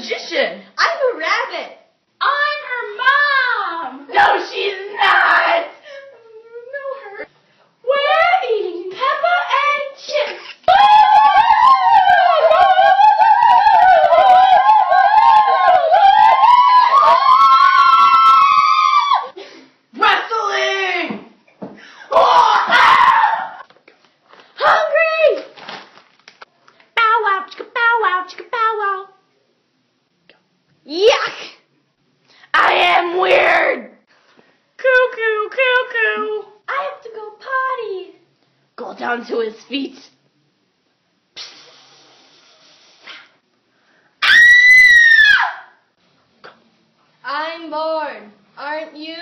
magician. I'm a rabbit. I'm her mom. No, she's not. No, her. We're eating Peppa and chips. Wrestling. Hungry. Bow wow, chicka bow wow, chicka bow wow. Yuck! I am weird! Cuckoo, cuckoo! I have to go potty. Go down to his feet. I'm bored. Aren't you?